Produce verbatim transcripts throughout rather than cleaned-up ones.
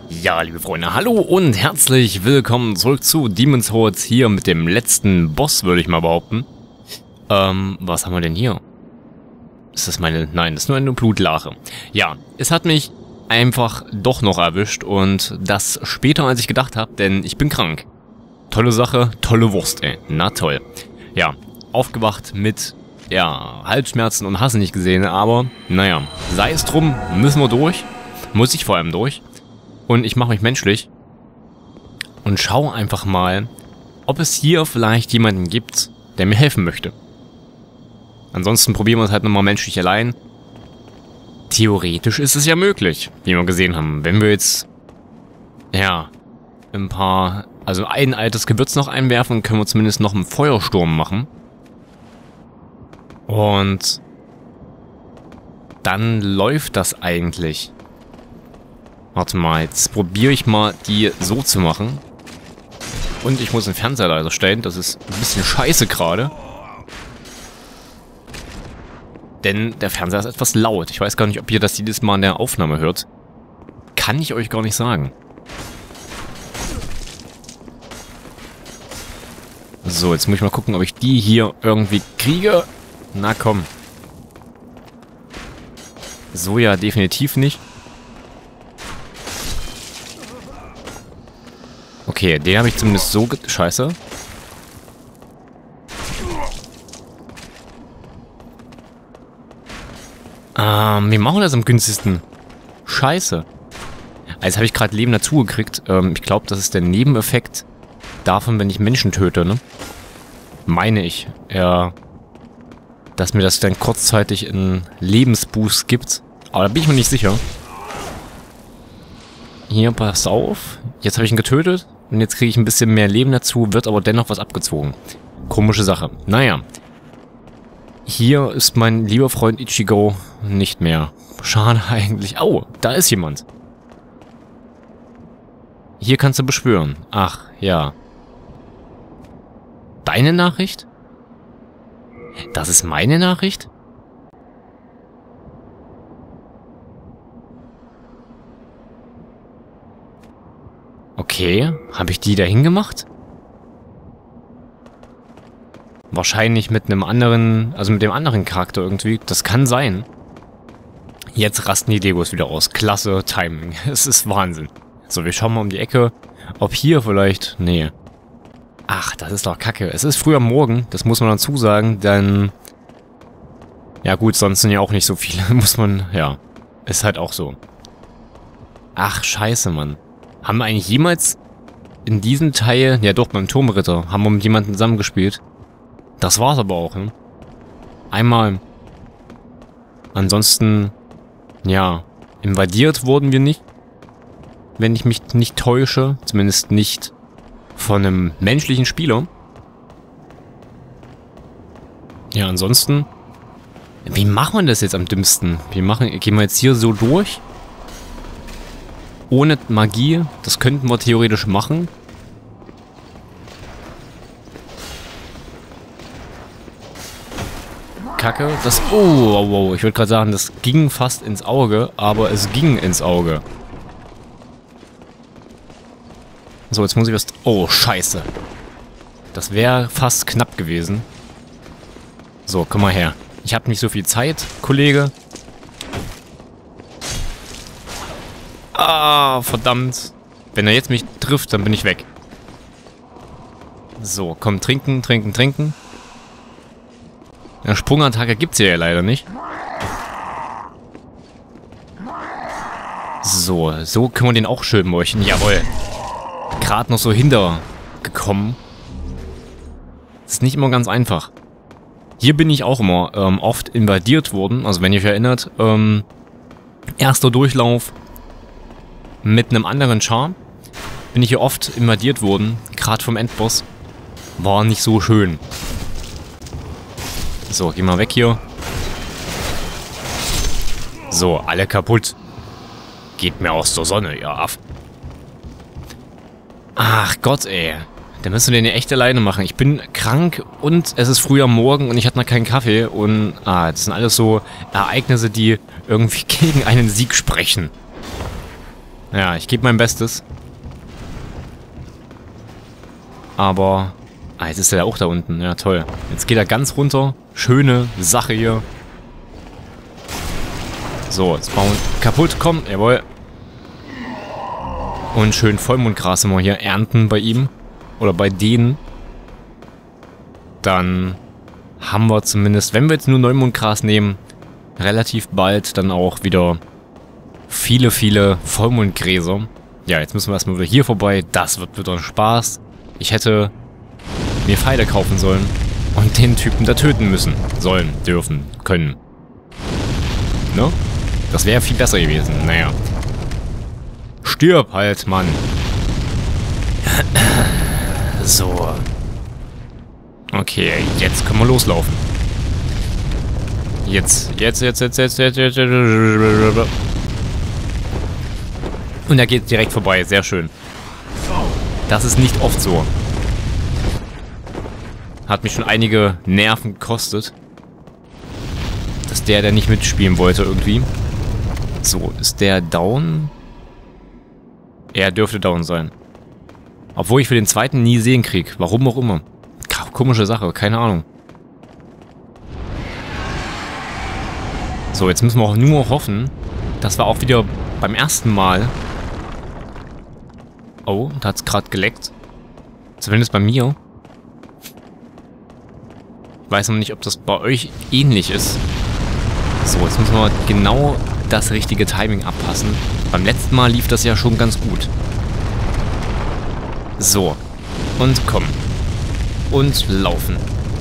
Ja, liebe Freunde, hallo und herzlich willkommen zurück zu Demon's Souls, hier mit dem letzten Boss, würde ich mal behaupten. Ähm, was haben wir denn hier? Ist das meine... Nein, das ist nur eine Blutlache. Ja, es hat mich einfach doch noch erwischt und das später, als ich gedacht habe, denn ich bin krank. Tolle Sache, tolle Wurst, ey. Na toll. Ja, aufgewacht mit, ja, Halsschmerzen und Hasse nicht gesehen, aber, naja, sei es drum, müssen wir durch. Muss ich vor allem durch. Und ich mache mich menschlich und schaue einfach mal, ob es hier vielleicht jemanden gibt, der mir helfen möchte. Ansonsten probieren wir es halt nochmal menschlich allein. Theoretisch ist es ja möglich, wie wir gesehen haben. Wenn wir jetzt, ja, ein paar, also ein altes Gewürz noch einwerfen, können wir zumindest noch einen Feuersturm machen. Und dann läuft das eigentlich. Warte mal, jetzt probiere ich mal, die so zu machen. Und ich muss den Fernseher leiser stellen. Das ist ein bisschen scheiße gerade. Denn der Fernseher ist etwas laut. Ich weiß gar nicht, ob ihr das jedes Mal in der Aufnahme hört. Kann ich euch gar nicht sagen. So, jetzt muss ich mal gucken, ob ich die hier irgendwie kriege. Na komm. So ja, definitiv nicht. Okay, den habe ich zumindest so... Scheiße. Ähm, wie machen wir das am günstigsten? Scheiße. Also habe ich gerade Leben dazu gekriegt. Ähm, ich glaube, das ist der Nebeneffekt davon, wenn ich Menschen töte, ne? Meine ich. Ja. Dass mir das dann kurzzeitig einen Lebensboost gibt. Aber da bin ich mir nicht sicher. Hier, pass auf. Jetzt habe ich ihn getötet. Und jetzt kriege ich ein bisschen mehr Leben dazu, wird aber dennoch was abgezogen. Komische Sache. Naja. Hier ist mein lieber Freund Ichigo nicht mehr. Schade eigentlich. Au, da ist jemand. Hier kannst du beschwören. Ach, ja. Deine Nachricht? Das ist meine Nachricht? Okay, habe ich die dahin gemacht? Wahrscheinlich mit einem anderen, also mit dem anderen Charakter irgendwie. Das kann sein. Jetzt rasten die Degos wieder aus. Klasse Timing. Es ist Wahnsinn. So, wir schauen mal um die Ecke. Ob hier vielleicht... Nee. Ach, das ist doch kacke. Es ist früh am Morgen, das muss man dazu sagen, denn... Ja gut, sonst sind ja auch nicht so viele. Muss man... Ja. Ist halt auch so. Ach, scheiße, Mann. Haben wir eigentlich jemals in diesem Teil, ja doch, beim Turmritter, haben wir mit jemandem zusammengespielt. Das war's aber auch, ne? Einmal. Ansonsten, ja, invadiert wurden wir nicht. Wenn ich mich nicht täusche. Zumindest nicht von einem menschlichen Spieler. Ja, ansonsten, wie machen wir das jetzt am dümmsten? Wir machen, gehen wir jetzt hier so durch. Ohne Magie, das könnten wir theoretisch machen. Kacke, das... Oh, oh, oh, ich würde gerade sagen, das ging fast ins Auge, aber es ging ins Auge. So, jetzt muss ich was... Oh, scheiße. Das wäre fast knapp gewesen. So, komm mal her. Ich habe nicht so viel Zeit, Kollege. Ah, verdammt. Wenn er jetzt mich trifft, dann bin ich weg. So, komm, trinken, trinken, trinken. Eine Sprungattacke gibt's hier ja leider nicht. So, so können wir den auch schön meuchen. Jawohl. Gerade noch so hintergekommen. Ist nicht immer ganz einfach. Hier bin ich auch immer ähm, oft invadiert worden. Also wenn ihr euch erinnert, ähm, erster Durchlauf mit einem anderen Char bin ich hier oft invadiert worden, gerade vom Endboss. War nicht so schön. So, geh mal weg hier. So, alle kaputt. Geht mir aus der Sonne, ihr Aff. Ach Gott, ey. Da müssen wir den ja echt alleine machen. Ich bin krank und es ist früh am Morgen und ich hatte noch keinen Kaffee. Und, ah, das sind alles so Ereignisse, die irgendwie gegen einen Sieg sprechen. Ja, ich gebe mein Bestes. Aber... Ah, jetzt ist er auch da unten. Ja, toll. Jetzt geht er ganz runter. Schöne Sache hier. So, jetzt bauen wir kaputt. Komm, jawohl. Und schön Vollmondgras immer hier ernten bei ihm. Oder bei denen. Dann haben wir zumindest, wenn wir jetzt nur Neumondgras nehmen, relativ bald dann auch wieder viele, viele Vollmondgräser. Ja, jetzt müssen wir erstmal wieder hier vorbei. Das wird wieder Spaß. Ich hätte mir Pfeile kaufen sollen und den Typen da töten müssen. Sollen, dürfen, können. Ne? Das wäre viel besser gewesen. Naja. Stirb halt, Mann. So. Okay, jetzt können wir loslaufen. Jetzt, jetzt, jetzt, jetzt, jetzt, jetzt, jetzt, jetzt. Und er geht direkt vorbei. Sehr schön. Das ist nicht oft so. Hat mich schon einige Nerven gekostet. Dass der, der nicht mitspielen wollte irgendwie. So, ist der down? Er dürfte down sein. Obwohl ich für den zweiten nie sehen krieg. Warum auch immer. Komische Sache, keine Ahnung. So, jetzt müssen wir auch nur hoffen, dass wir auch wieder beim ersten Mal... Oh, da hat es gerade geleckt. Zumindest bei mir. Ich weiß noch nicht, ob das bei euch ähnlich ist. So, jetzt müssen wir genau das richtige Timing abpassen. Beim letzten Mal lief das ja schon ganz gut. So. Und komm. Und laufen.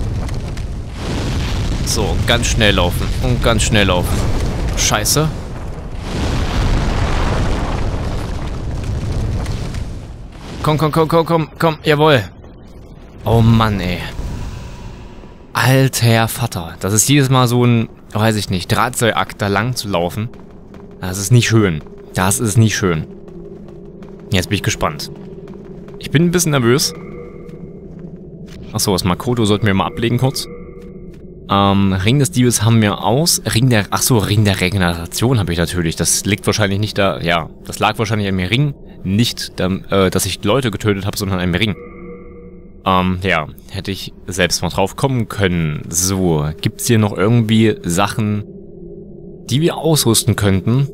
So, ganz schnell laufen. Und ganz schnell laufen. Scheiße. Komm, komm, komm, komm, komm, komm. Jawohl. Oh Mann, ey. Alter Vater. Das ist jedes Mal so ein, weiß ich nicht, Drahtseilakt da lang zu laufen. Das ist nicht schön. Das ist nicht schön. Jetzt bin ich gespannt. Ich bin ein bisschen nervös. Achso, das Makoto sollten wir mal ablegen kurz. Ähm, Ring des Diebes haben wir aus. Ring der... Achso, Ring der Regeneration habe ich natürlich. Das liegt wahrscheinlich nicht da... Ja, das lag wahrscheinlich an mir Ring. Nicht, äh, dass ich Leute getötet habe, sondern an mir Ring. Ähm, ja. Hätte ich selbst mal drauf kommen können. So, gibt's hier noch irgendwie Sachen, die wir ausrüsten könnten?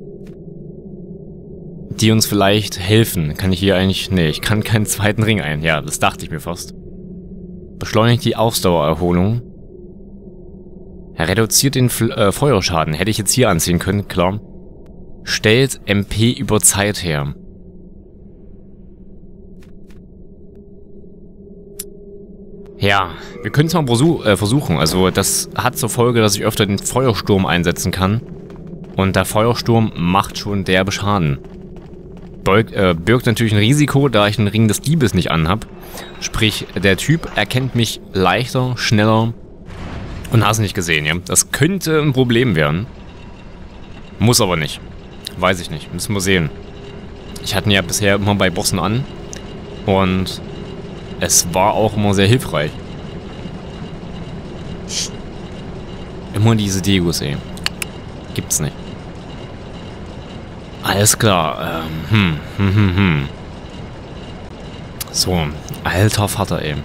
Die uns vielleicht helfen. Kann ich hier eigentlich... Nee, ich kann keinen zweiten Ring ein. Ja, das dachte ich mir fast. Beschleunigt die Ausdauererholung. Er reduziert den F äh, Feuerschaden. Hätte ich jetzt hier anziehen können, klar. Stellt M P über Zeit her. Ja, wir können es mal äh, versuchen. Also das hat zur Folge, dass ich öfter den Feuersturm einsetzen kann. Und der Feuersturm macht schon derbe Schaden. Beug, äh, birgt natürlich ein Risiko, da ich den Ring des Diebes nicht anhab. Sprich, der Typ erkennt mich leichter, schneller und hast nicht gesehen, ja. Das könnte ein Problem werden. Muss aber nicht. Weiß ich nicht. Müssen wir sehen. Ich hatte ihn ja bisher immer bei Bossen an. Und es war auch immer sehr hilfreich. Immer diese Degos, ey. Gibt's nicht. Alles klar. Ähm, hm, hm, hm, hm. So, alter Vater, ey.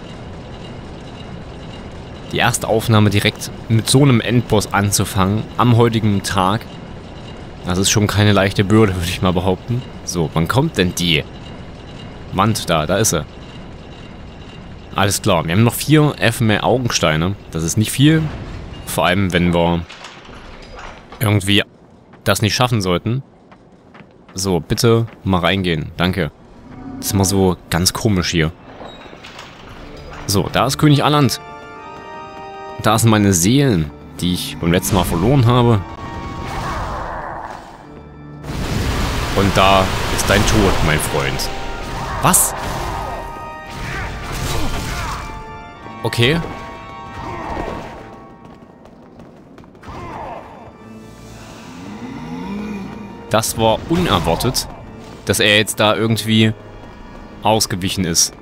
Die erste Aufnahme direkt mit so einem Endboss anzufangen, am heutigen Tag, das ist schon keine leichte Bürde, würde ich mal behaupten. So, wann kommt denn die Wand da? Da ist sie. Alles klar, wir haben noch vier F mehr Augensteine. Das ist nicht viel. Vor allem, wenn wir irgendwie das nicht schaffen sollten. So, bitte mal reingehen. Danke. Das ist immer so ganz komisch hier. So, da ist König Aland. Da sind meine Seelen, die ich beim letzten Mal verloren habe. Und da ist dein Tod, mein Freund. Was? Okay. Das war unerwartet, dass er jetzt da irgendwie ausgewichen ist.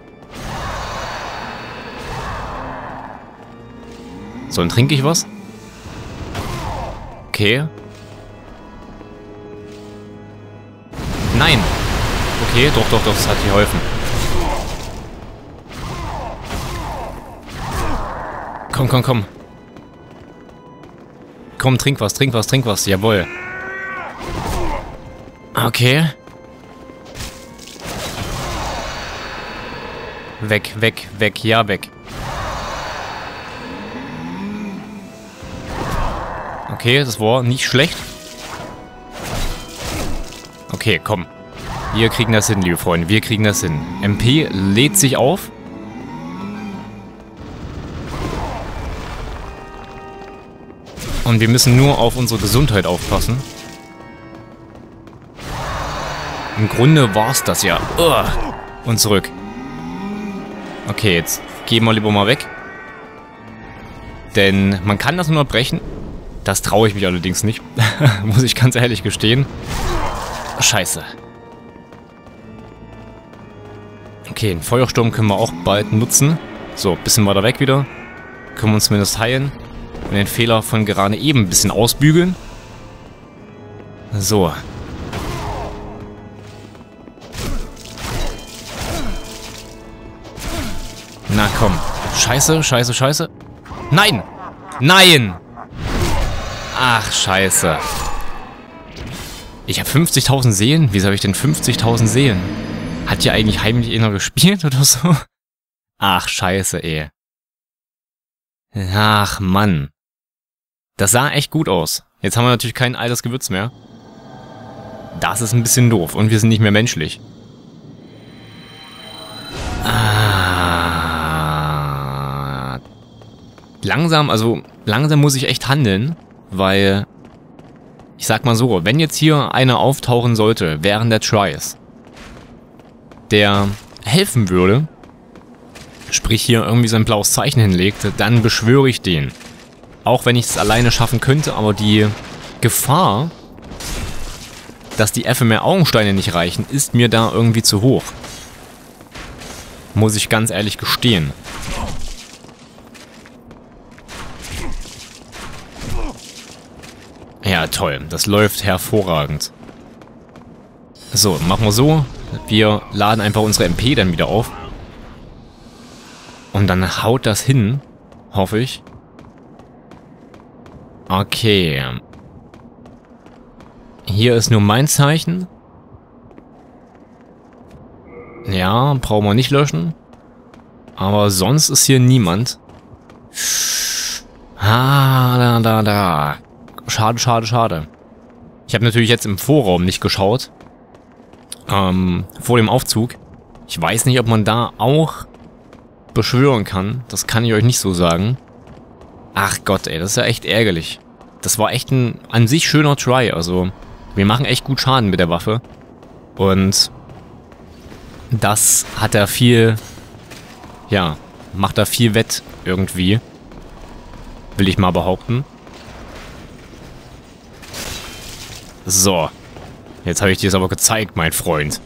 So, dann trinke ich was. Okay. Nein. Okay, doch, doch, doch, das hat geholfen. Komm, komm, komm. Komm, trink was, trink was, trink was. Jawohl. Okay. Weg, weg, weg, ja, weg. Okay, das war nicht schlecht. Okay, komm. Wir kriegen das hin, liebe Freunde. Wir kriegen das hin. M P lädt sich auf. Und wir müssen nur auf unsere Gesundheit aufpassen. Im Grunde war es das ja. Ugh. Und zurück. Okay, jetzt gehen wir lieber mal weg. Denn man kann das nur brechen. Das traue ich mich allerdings nicht. Muss ich ganz ehrlich gestehen. Scheiße. Okay, einen Feuersturm können wir auch bald nutzen. So, bisschen weiter weg wieder. Können wir uns zumindest heilen. Und den Fehler von gerade eben ein bisschen ausbügeln. So. Na komm. Scheiße, scheiße, scheiße. Nein! Nein! Ach, scheiße. Ich habe fünfzigtausend Seelen? Wieso habe ich denn fünfzigtausend Seelen? Hat ja eigentlich heimlich einer gespielt oder so? Ach, scheiße, ey. Ach, Mann. Das sah echt gut aus. Jetzt haben wir natürlich kein altes Gewürz mehr. Das ist ein bisschen doof. Und wir sind nicht mehr menschlich. Ah. Langsam, also langsam muss ich echt handeln. Weil, ich sag mal so, wenn jetzt hier einer auftauchen sollte während der Tries, der helfen würde, sprich hier irgendwie so ein blaues Zeichen hinlegt, dann beschwöre ich den. Auch wenn ich es alleine schaffen könnte, aber die Gefahr, dass die Ephemer-Augensteine nicht reichen, ist mir da irgendwie zu hoch. Muss ich ganz ehrlich gestehen. Ja, toll. Das läuft hervorragend. So, machen wir so. Wir laden einfach unsere M P dann wieder auf. Und dann haut das hin. Hoffe ich. Okay. Hier ist nur mein Zeichen. Ja, brauchen wir nicht löschen. Aber sonst ist hier niemand. Ah, da, da, da. Schade, schade, schade. Ich habe natürlich jetzt im Vorraum nicht geschaut. Ähm, vor dem Aufzug. Ich weiß nicht, ob man da auch beschwören kann. Das kann ich euch nicht so sagen. Ach Gott, ey, das ist ja echt ärgerlich. Das war echt ein an sich schöner Try. Also, wir machen echt gut Schaden mit der Waffe. Und das hat er viel... Ja, macht er viel wett irgendwie. Will ich mal behaupten. So. Jetzt habe ich dir es aber gezeigt, mein Freund.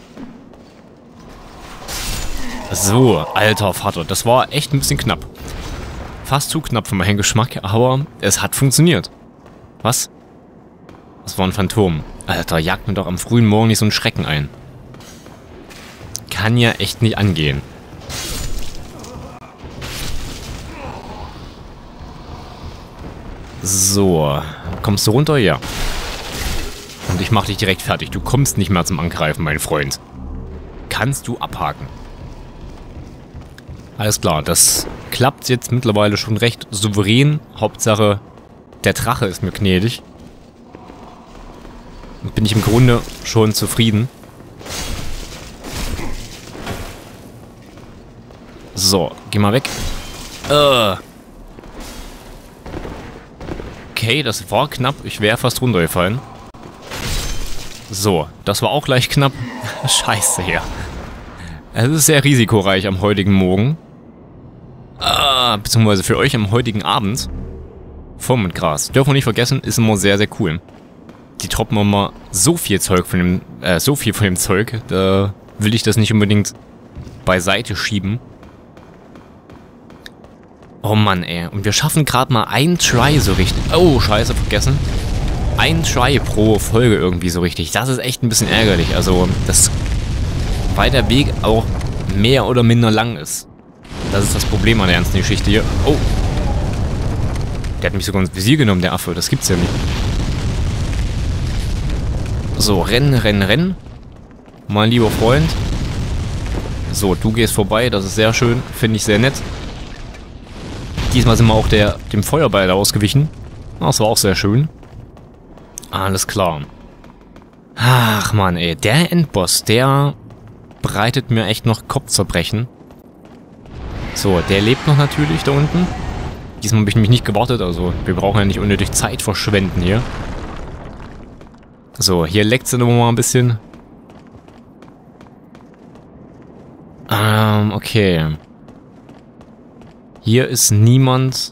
So, alter Vater. Das war echt ein bisschen knapp. Fast zu knapp für meinen Geschmack, aber es hat funktioniert. Was? Das war ein Phantom. Alter, jagt mir doch am frühen Morgen nicht so einen Schrecken ein. Kann ja echt nicht angehen. So. Kommst du runter? Ja. Und ich mach dich direkt fertig. Du kommst nicht mehr zum Angreifen, mein Freund. Kannst du abhaken. Alles klar, das klappt jetzt mittlerweile schon recht souverän. Hauptsache, der Drache ist mir gnädig. Und bin ich im Grunde schon zufrieden. So, geh mal weg. Uh. Okay, das war knapp. Ich wäre fast runtergefallen. So, das war auch gleich knapp. Scheiße hier. Es ist sehr risikoreich am heutigen Morgen. Ah, beziehungsweise für euch am heutigen Abend. Voll mit Gras. Dürfen wir nicht vergessen, ist immer sehr, sehr cool. Die droppen immer so viel Zeug von dem, äh, so viel von dem Zeug, da will ich das nicht unbedingt beiseite schieben. Oh Mann, ey. Und wir schaffen gerade mal einen Try so richtig. Oh, scheiße, vergessen. ein Try pro Folge irgendwie so richtig. Das ist echt ein bisschen ärgerlich. Also, dass weil der Weg auch mehr oder minder lang ist. Das ist das Problem an der ganzen Geschichte hier. Oh. Der hat mich sogar ins Visier genommen, der Affe. Das gibt's ja nicht. So, rennen, rennen, rennen. Mein lieber Freund. So, du gehst vorbei. Das ist sehr schön. Finde ich sehr nett. Diesmal sind wir auch der, dem Feuerball ausgewichen. Das war auch sehr schön. Alles klar. Ach man, ey. Der Endboss, der bereitet mir echt noch Kopfzerbrechen. So, der lebt noch natürlich da unten. Diesmal habe ich nämlich nicht gewartet, also wir brauchen ja nicht unnötig Zeit verschwenden hier. So, hier leckt es nochmal ein bisschen. Ähm, okay. Hier ist niemand.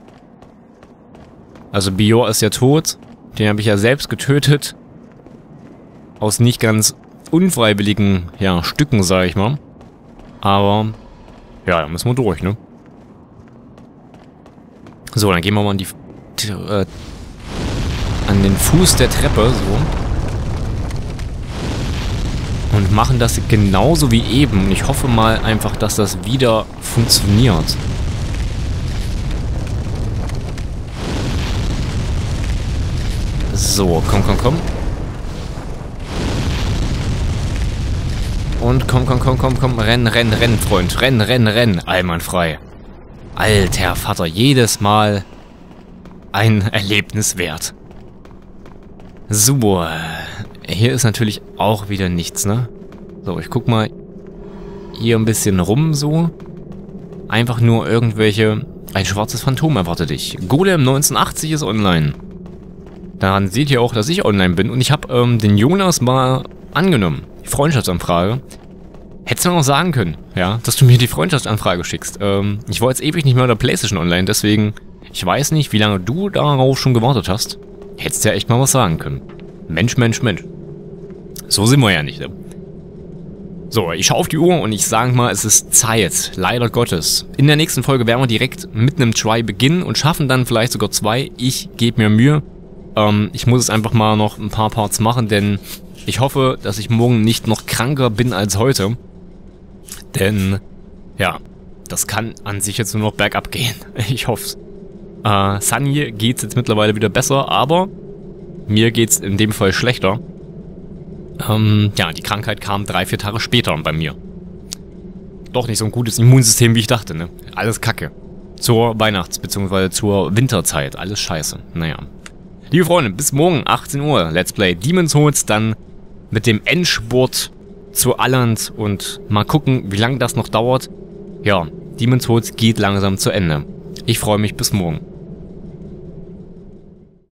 Also Bior ist ja tot. Den habe ich ja selbst getötet. Aus nicht ganz unfreiwilligen, ja, Stücken, sage ich mal. Aber, ja, da müssen wir durch, ne? So, dann gehen wir mal an die, äh, an den Fuß der Treppe, so. Und machen das genauso wie eben. Und ich hoffe mal einfach, dass das wieder funktioniert. So, komm, komm, komm. Und komm, komm, komm, komm, komm. Renn, renn, renn, Freund. Renn, renn, renn. Einwandfrei. Alter Vater, jedes Mal ein Erlebnis wert. So, hier ist natürlich auch wieder nichts, ne? So, ich guck mal hier ein bisschen rum, so. Einfach nur irgendwelche... Ein schwarzes Phantom erwartet dich. Golem neunzehnhundertachtzig ist online. Daran seht ihr auch, dass ich online bin. Und ich habe ähm, den Jonas mal angenommen. Die Freundschaftsanfrage. Hättest du mir noch sagen können, ja, dass du mir die Freundschaftsanfrage schickst. Ähm, ich war jetzt ewig nicht mehr auf der PlayStation online, deswegen... Ich weiß nicht, wie lange du darauf schon gewartet hast. Hättest ja echt mal was sagen können. Mensch, Mensch, Mensch. So sind wir ja nicht, ne? So, ich schaue auf die Uhr und ich sage mal, es ist Zeit. Leider Gottes. In der nächsten Folge werden wir direkt mit einem Try beginnen und schaffen dann vielleicht sogar zwei. Ich gebe mir Mühe. Ähm, ich muss es einfach mal noch ein paar Parts machen, denn ich hoffe, dass ich morgen nicht noch kranker bin als heute. Denn, ja, das kann an sich jetzt nur noch bergab gehen. Ich hoffe Äh, Sunny geht's jetzt mittlerweile wieder besser, aber mir geht's in dem Fall schlechter. Ähm, ja, die Krankheit kam drei, vier Tage später bei mir. Doch nicht so ein gutes Immunsystem, wie ich dachte, ne? Alles Kacke. Zur Weihnachts- bzw. zur Winterzeit. Alles scheiße. Naja. Liebe Freunde, bis morgen, achtzehn Uhr. Let's Play Demon's Souls, dann mit dem Endspurt zu Alland und mal gucken, wie lange das noch dauert. Ja, Demon's Souls geht langsam zu Ende. Ich freue mich, bis morgen.